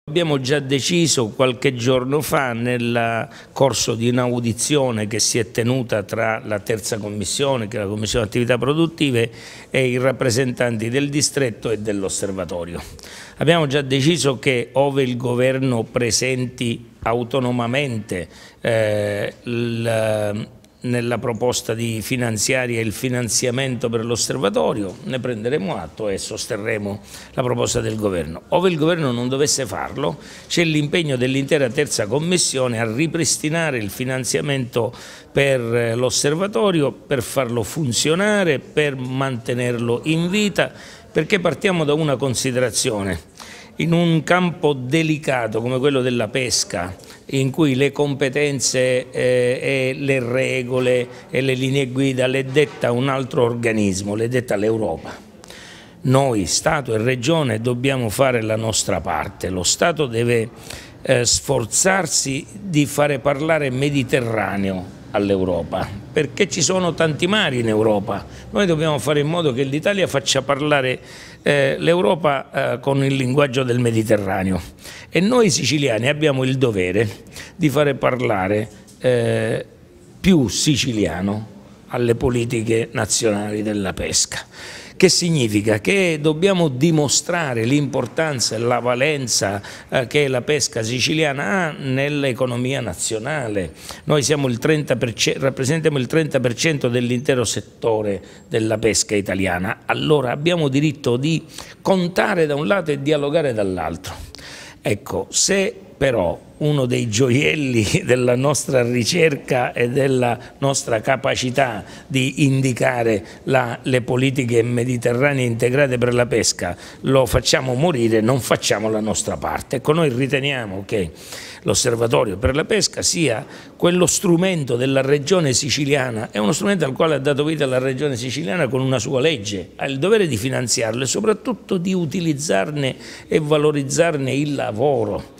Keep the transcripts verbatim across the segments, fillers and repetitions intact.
Abbiamo già deciso qualche giorno fa, nel corso di un'audizione che si è tenuta tra la terza commissione, che è la Commissione Attività Produttive, e i rappresentanti del distretto e dell'osservatorio. Abbiamo già deciso che, ove il governo presenti autonomamente eh, il nella proposta di finanziaria il finanziamento per l'osservatorio, ne prenderemo atto e sosterremo la proposta del governo. Ove il governo non dovesse farlo, c'è l'impegno dell'intera terza commissione a ripristinare il finanziamento per l'osservatorio, per farlo funzionare, per mantenerlo in vita, perché partiamo da una considerazione. In un campo delicato come quello della pesca, in cui le competenze eh, e le regole e le linee guida le detta un altro organismo, le detta l'Europa. Noi, Stato e Regione, dobbiamo fare la nostra parte. Lo Stato deve eh, sforzarsi di fare parlare Mediterraneo all'Europa, perché ci sono tanti mari in Europa. Noi dobbiamo fare in modo che l'Italia faccia parlare eh, l'Europa eh, con il linguaggio del Mediterraneo, e noi siciliani abbiamo il dovere di fare parlare eh, più siciliano alle politiche nazionali della pesca. Che significa? Che dobbiamo dimostrare l'importanza e la valenza eh, che la pesca siciliana ha nell'economia nazionale. Noi siamo il trenta per cento, rappresentiamo il trenta per cento dell'intero settore della pesca italiana, allora abbiamo diritto di contare da un lato e dialogare dall'altro. Ecco, se però uno dei gioielli della nostra ricerca e della nostra capacità di indicare la, le politiche mediterranee integrate per la pesca lo facciamo morire, non facciamo la nostra parte. Ecco, noi riteniamo che l'Osservatorio per la pesca sia quello strumento della regione siciliana, è uno strumento al quale ha dato vita la regione siciliana con una sua legge, ha il dovere di finanziarlo e soprattutto di utilizzarne e valorizzarne il lavoro.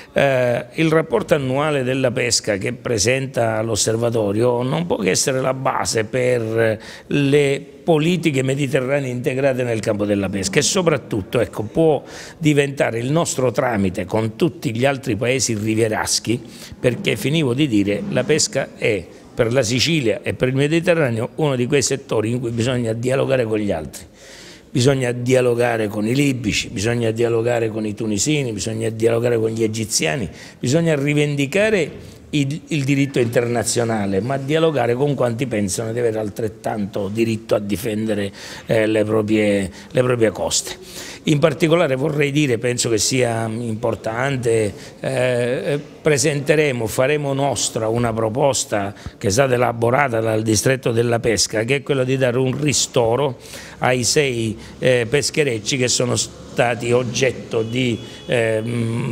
Eh, il rapporto annuale della pesca che presenta l'osservatorio non può che essere la base per le politiche mediterranee integrate nel campo della pesca e soprattutto, ecco, può diventare il nostro tramite con tutti gli altri paesi rivieraschi, perché finivo di dire la pesca è per la Sicilia e per il Mediterraneo uno di quei settori in cui bisogna dialogare con gli altri. Bisogna dialogare con i libici, bisogna dialogare con i tunisini, bisogna dialogare con gli egiziani, bisogna rivendicare il, il diritto internazionale, ma dialogare con quanti pensano di avere altrettanto diritto a difendere eh, le, proprie, le proprie coste. In particolare vorrei dire, penso che sia importante, eh, presenteremo, faremo nostra una proposta che è stata elaborata dal distretto della pesca, che è quella di dare un ristoro ai sei eh, pescherecci che sono stati oggetto di eh,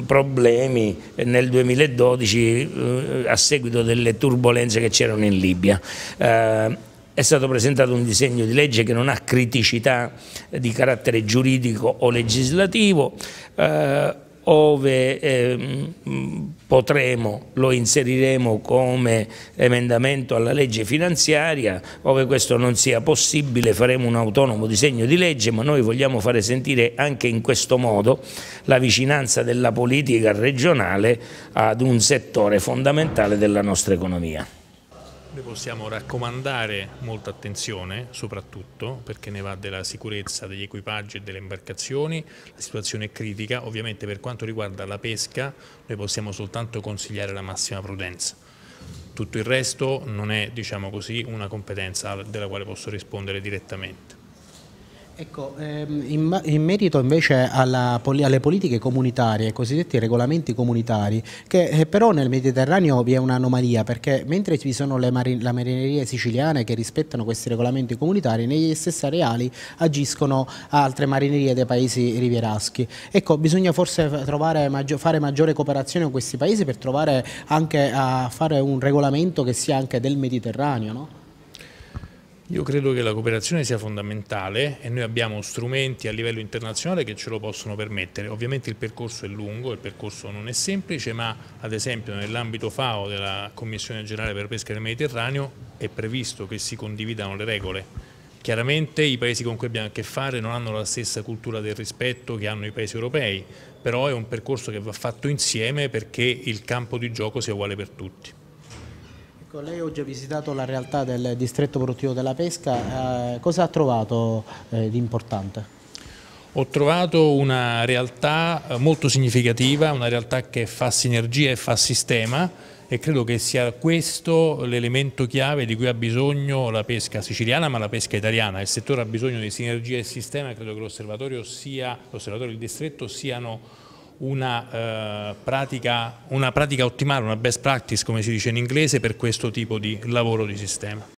problemi nel duemiladodici eh, a seguito delle turbolenze che c'erano in Libia. Eh, È stato presentato un disegno di legge che non ha criticità di carattere giuridico o legislativo, eh, ove eh, potremo, lo inseriremo come emendamento alla legge finanziaria, ove questo non sia possibile faremo un autonomo disegno di legge, ma noi vogliamo fare sentire anche in questo modo la vicinanza della politica regionale ad un settore fondamentale della nostra economia. Noi possiamo raccomandare molta attenzione, soprattutto perché ne va della sicurezza degli equipaggi e delle imbarcazioni, la situazione è critica, ovviamente per quanto riguarda la pesca noi possiamo soltanto consigliare la massima prudenza. Tutto il resto non è, diciamo così, una competenza della quale posso rispondere direttamente. Ecco, ehm, in, in merito invece alla, alle politiche comunitarie, i cosiddetti regolamenti comunitari, che eh, però nel Mediterraneo vi è un'anomalia, perché mentre vi sono le, mari, le marinerie siciliane che rispettano questi regolamenti comunitari, negli stessi areali agiscono altre marinerie dei paesi rivieraschi. Ecco, bisogna forse trovare, fare maggiore cooperazione con questi paesi per trovare anche a fare un regolamento che sia anche del Mediterraneo, no? Io credo che la cooperazione sia fondamentale e noi abbiamo strumenti a livello internazionale che ce lo possono permettere. Ovviamente il percorso è lungo, il percorso non è semplice, ma ad esempio nell'ambito FAO della Commissione Generale per la Pesca del Mediterraneo è previsto che si condividano le regole Chiaramente i paesi con cui abbiamo a che fare non hanno la stessa cultura del rispetto che hanno i paesi europei, però è un percorso che va fatto insieme perché il campo di gioco sia uguale per tutti. Ecco, lei oggi ha visitato la realtà del distretto produttivo della pesca, eh, cosa ha trovato eh, di importante? Ho trovato una realtà molto significativa, una realtà che fa sinergia e fa sistema, e credo che sia questo l'elemento chiave di cui ha bisogno la pesca siciliana, ma la pesca italiana. Il settore ha bisogno di sinergia e sistema, e credo che l'osservatorio sia, l'osservatorio e il distretto siano una, eh, pratica, una pratica ottimale, una best practice come si dice in inglese, per questo tipo di lavoro di sistema.